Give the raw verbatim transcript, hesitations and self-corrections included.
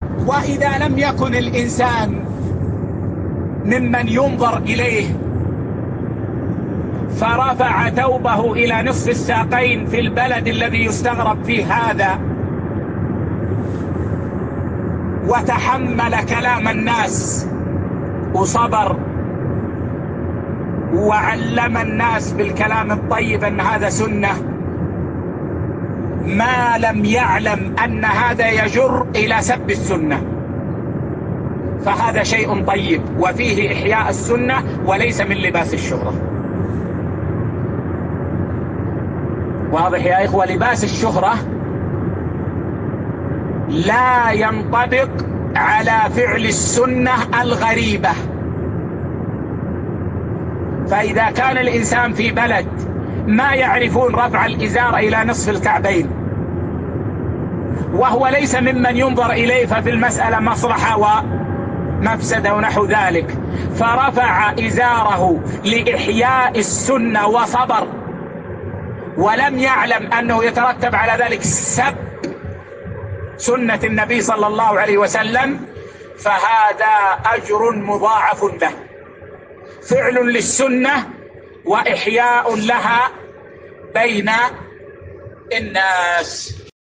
وإذا لم يكن الإنسان ممن ينظر إليه فرفع ثوبه إلى نصف الساقين في البلد الذي يستغرب فيه هذا، وتحمل كلام الناس وصبر وعلم الناس بالكلام الطيب أن هذا سنة، ما لم يعلم أن هذا يجر إلى سب السنة، فهذا شيء طيب وفيه إحياء السنة وليس من لباس الشهرة. واضح يا إخوة؟ لباس الشهرة لا ينطبق على فعل السنة الغريبة. فإذا كان الإنسان في بلد ما يعرفون رفع الإزار إلى نصف الكعبين وهو ليس ممن ينظر إليه، ففي المسألة مصلحة ومفسدة ونحو ذلك، فرفع إزاره لإحياء السنة وصبر ولم يعلم أنه يترتب على ذلك سب سنة النبي صلى الله عليه وسلم، فهذا أجر مضاعف له، فعل للسنة وإحياء لها بين الناس.